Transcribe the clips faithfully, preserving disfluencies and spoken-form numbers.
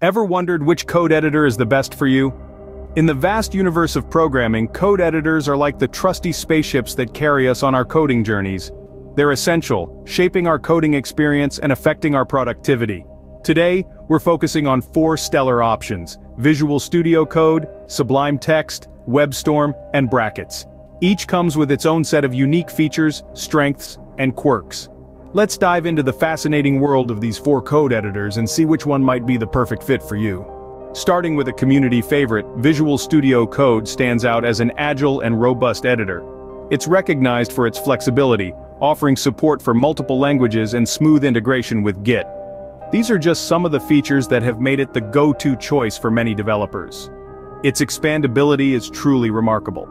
Ever wondered which code editor is the best for you? In the vast universe of programming, code editors are like the trusty spaceships that carry us on our coding journeys. They're essential, shaping our coding experience and affecting our productivity. Today, we're focusing on four stellar options: Visual Studio Code, Sublime Text, WebStorm, and Brackets. Each comes with its own set of unique features, strengths, and quirks. Let's dive into the fascinating world of these four code editors and see which one might be the perfect fit for you. Starting with a community favorite, Visual Studio Code stands out as an agile and robust editor. It's recognized for its flexibility, offering support for multiple languages and smooth integration with Git. These are just some of the features that have made it the go-to choice for many developers. Its expandability is truly remarkable.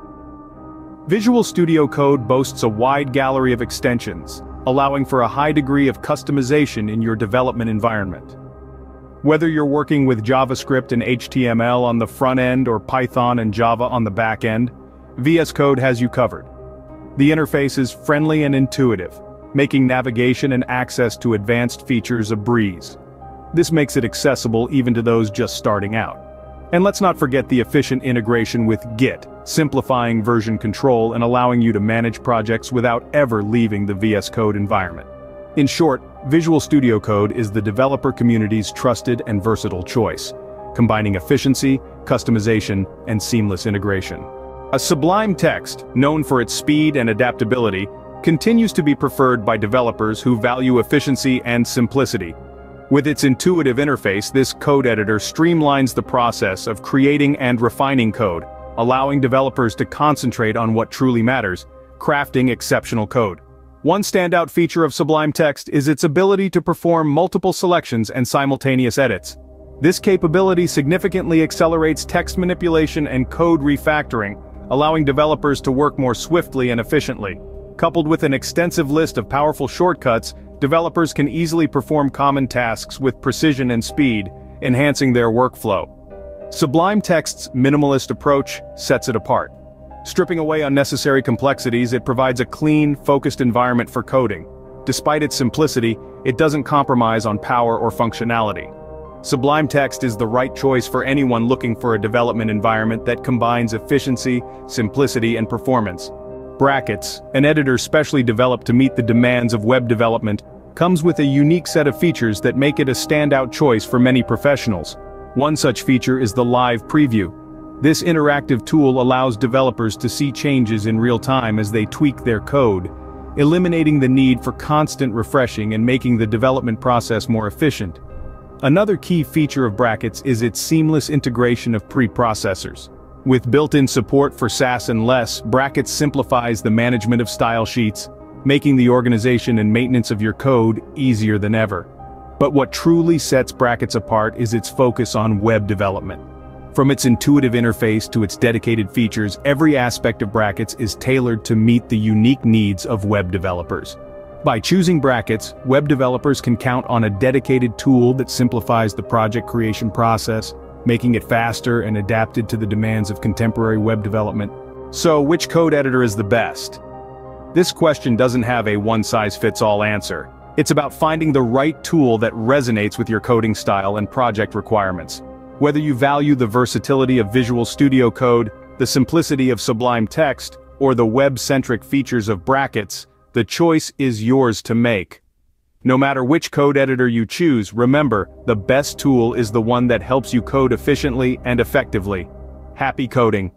Visual Studio Code boasts a wide gallery of extensions, allowing for a high degree of customization in your development environment. Whether you're working with JavaScript and H T M L on the front end or Python and Java on the back end, V S Code has you covered. The interface is friendly and intuitive, making navigation and access to advanced features a breeze. This makes it accessible even to those just starting out. And let's not forget the efficient integration with Git, simplifying version control and allowing you to manage projects without ever leaving the V S Code environment. In short, Visual Studio Code is the developer community's trusted and versatile choice, combining efficiency, customization, and seamless integration. A Sublime Text, known for its speed and adaptability, continues to be preferred by developers who value efficiency and simplicity. With its intuitive interface, this code editor streamlines the process of creating and refining code, allowing developers to concentrate on what truly matters: crafting exceptional code. One standout feature of Sublime Text is its ability to perform multiple selections and simultaneous edits. This capability significantly accelerates text manipulation and code refactoring, allowing developers to work more swiftly and efficiently. Coupled with an extensive list of powerful shortcuts, developers can easily perform common tasks with precision and speed, enhancing their workflow. Sublime Text's minimalist approach sets it apart. Stripping away unnecessary complexities, it provides a clean, focused environment for coding. Despite its simplicity, it doesn't compromise on power or functionality. Sublime Text is the right choice for anyone looking for a development environment that combines efficiency, simplicity, and performance. Brackets, an editor specially developed to meet the demands of web development, comes with a unique set of features that make it a standout choice for many professionals. One such feature is the live preview. This interactive tool allows developers to see changes in real time as they tweak their code, eliminating the need for constant refreshing and making the development process more efficient. Another key feature of Brackets is its seamless integration of preprocessors. With built-in support for Sass and Less, Brackets simplifies the management of style sheets, making the organization and maintenance of your code easier than ever. But what truly sets Brackets apart is its focus on web development. From its intuitive interface to its dedicated features, every aspect of Brackets is tailored to meet the unique needs of web developers. By choosing Brackets, web developers can count on a dedicated tool that simplifies the project creation process, making it faster and adapted to the demands of contemporary web development. So, which code editor is the best? This question doesn't have a one-size-fits-all answer. It's about finding the right tool that resonates with your coding style and project requirements. Whether you value the versatility of Visual Studio Code, the simplicity of Sublime Text, or the web-centric features of Brackets, the choice is yours to make. No matter which code editor you choose, remember, the best tool is the one that helps you code efficiently and effectively. Happy coding!